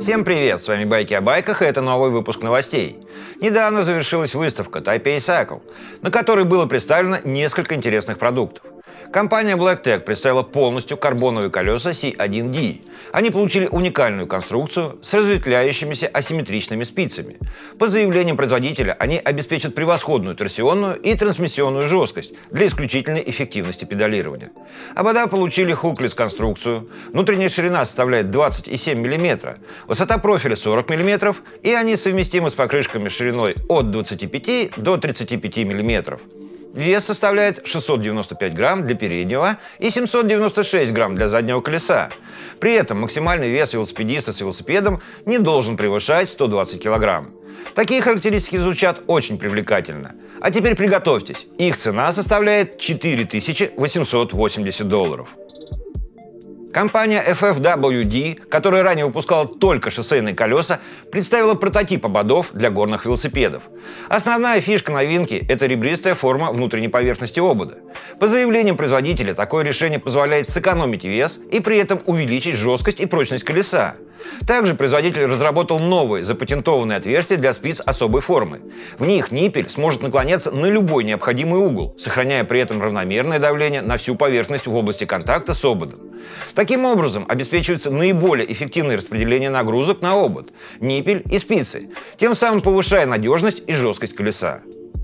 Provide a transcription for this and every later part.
Всем привет, с вами Байки о байках, и это новый выпуск новостей. Недавно завершилась выставка Taipei Cycle, на которой было представлено несколько интересных продуктов. Компания BlackTech представила полностью карбоновые колеса C1D. Они получили уникальную конструкцию с разветвляющимися асимметричными спицами. По заявлениям производителя, они обеспечат превосходную торсионную и трансмиссионную жесткость для исключительной эффективности педалирования. Обода получили хуклес-конструкцию, внутренняя ширина составляет 20,7 мм, высота профиля 40 мм, и они совместимы с покрышками шириной от 25 до 35 мм. Вес составляет 695 грамм для переднего и 796 грамм для заднего колеса. При этом максимальный вес велосипедиста с велосипедом не должен превышать 120 килограмм. Такие характеристики звучат очень привлекательно. А теперь приготовьтесь, их цена составляет $4880. Компания FFWD, которая ранее выпускала только шоссейные колеса, представила прототип ободов для горных велосипедов. Основная фишка новинки – это ребристая форма внутренней поверхности обода. По заявлениям производителя, такое решение позволяет сэкономить вес и при этом увеличить жесткость и прочность колеса. Также производитель разработал новые запатентованные отверстия для спиц особой формы. В них ниппель сможет наклоняться на любой необходимый угол, сохраняя при этом равномерное давление на всю поверхность в области контакта с ободом. Таким образом, обеспечивается наиболее эффективное распределение нагрузок на обод, ниппель и спицы, тем самым повышая надежность и жесткость колеса.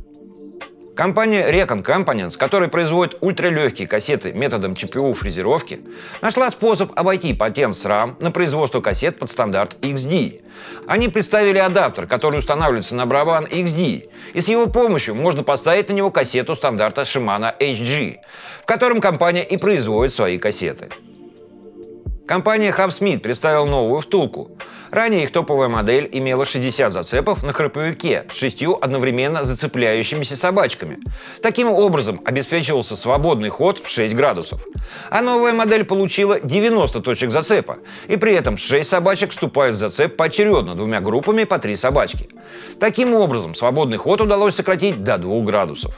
Компания Recon Components, которая производит ультралегкие кассеты методом ЧПУ-фрезеровки, нашла способ обойти патент SRAM на производство кассет под стандарт XD. Они представили адаптер, который устанавливается на барабан XD, и с его помощью можно поставить на него кассету стандарта Shimano HG, в котором компания и производит свои кассеты. Компания Hubsmith представила новую втулку. Ранее их топовая модель имела 60 зацепов на храповике с 6 одновременно зацепляющимися собачками. Таким образом обеспечивался свободный ход в 6 градусов. А новая модель получила 90 точек зацепа, и при этом 6 собачек вступают в зацеп поочередно двумя группами по 3 собачки. Таким образом, свободный ход удалось сократить до 2 градусов.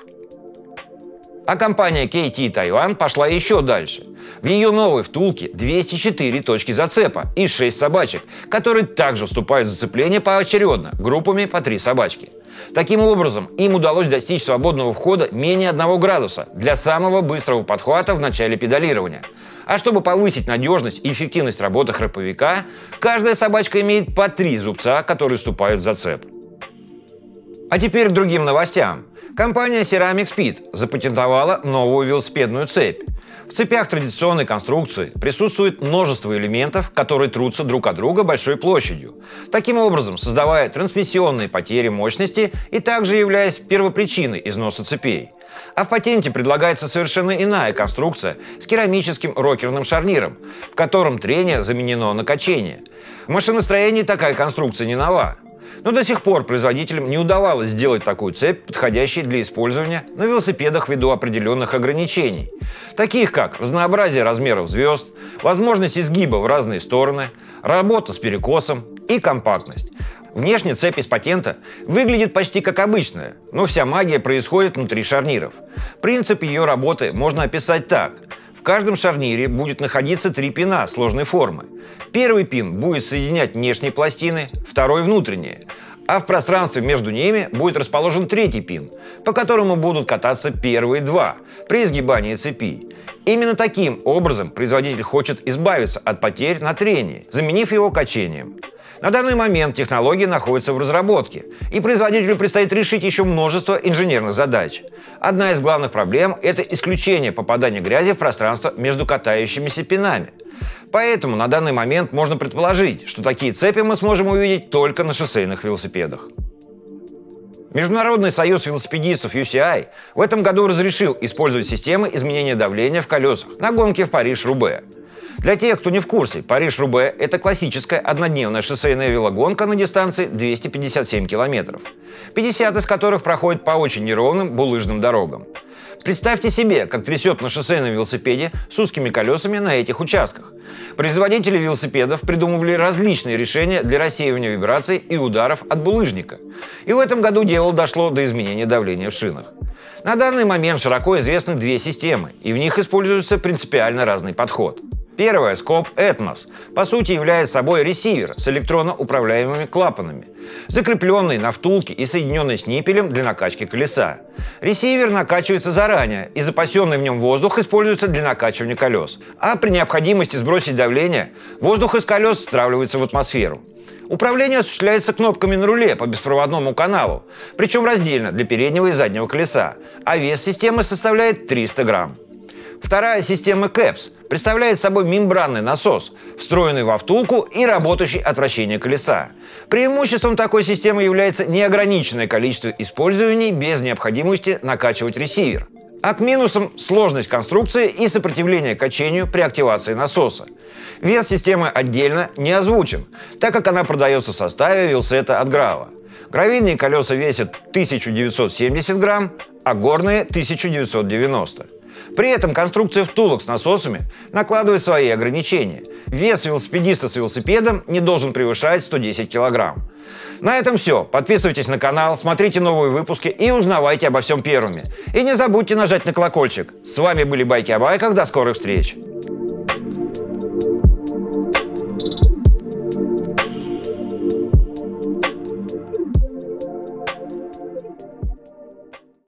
А компания KT Taiwan пошла еще дальше. В ее новой втулке 204 точки зацепа и 6 собачек, которые также вступают в зацепление поочередно, группами по 3 собачки. Таким образом, им удалось достичь свободного входа менее 1 градуса для самого быстрого подхвата в начале педалирования. А чтобы повысить надежность и эффективность работы храповика, каждая собачка имеет по 3 зубца, которые вступают в зацеп. А теперь к другим новостям. Компания Ceramic Speed запатентовала новую велосипедную цепь. В цепях традиционной конструкции присутствует множество элементов, которые трутся друг от друга большой площадью, таким образом создавая трансмиссионные потери мощности и также являясь первопричиной износа цепей. А в патенте предлагается совершенно иная конструкция с керамическим рокерным шарниром, в котором трение заменено на качение. В машиностроении такая конструкция не нова. Но до сих пор производителям не удавалось сделать такую цепь, подходящей для использования на велосипедах ввиду определенных ограничений, таких как разнообразие размеров звезд, возможность изгиба в разные стороны, работа с перекосом и компактность. Внешне цепь из патента выглядит почти как обычная, но вся магия происходит внутри шарниров. Принцип ее работы можно описать так. В каждом шарнире будет находиться 3 пина сложной формы. Первый пин будет соединять внешние пластины, второй – внутренние. А в пространстве между ними будет расположен 3-й пин, по которому будут кататься первые 2 при изгибании цепи. Именно таким образом производитель хочет избавиться от потерь на трении, заменив его качением. На данный момент технология находится в разработке, и производителю предстоит решить еще множество инженерных задач. Одна из главных проблем – это исключение попадания грязи в пространство между катающимися пинами. Поэтому на данный момент можно предположить, что такие цепи мы сможем увидеть только на шоссейных велосипедах. Международный союз велосипедистов UCI в этом году разрешил использовать системы изменения давления в колесах на гонке в Париж-Roubaix. Для тех, кто не в курсе, Париж-Roubaix – это классическая однодневная шоссейная велогонка на дистанции 257 километров, 50 из которых проходит по очень неровным булыжным дорогам. Представьте себе, как трясет на шоссейном велосипеде с узкими колесами на этих участках. Производители велосипедов придумывали различные решения для рассеивания вибраций и ударов от булыжника. И в этом году дело дошло до изменения давления в шинах. На данный момент широко известны 2 системы, и в них используется принципиально разный подход. Первое – Scope Atmos. По сути, является собой ресивер с электронно управляемыми клапанами, закрепленный на втулке и соединенный с ниппелем для накачки колеса. Ресивер накачивается заранее, и запасенный в нем воздух используется для накачивания колес. А при необходимости сбросить давление, воздух из колес стравливается в атмосферу. Управление осуществляется кнопками на руле по беспроводному каналу, причем раздельно для переднего и заднего колеса, а вес системы составляет 300 грамм. Вторая система CAPS представляет собой мембранный насос, встроенный во втулку и работающий от вращения колеса. Преимуществом такой системы является неограниченное количество использований без необходимости накачивать ресивер. А к минусам – сложность конструкции и сопротивление качению при активации насоса. Вес системы отдельно не озвучен, так как она продается в составе вилсета от Грава. Гравийные колеса весят 1970 грамм, а горные – 1990. При этом конструкция втулок с насосами накладывает свои ограничения. Вес велосипедиста с велосипедом не должен превышать 110 килограмм. На этом все. Подписывайтесь на канал, смотрите новые выпуски и узнавайте обо всем первыми. И не забудьте нажать на колокольчик. С вами были Байки о байках. До скорых встреч!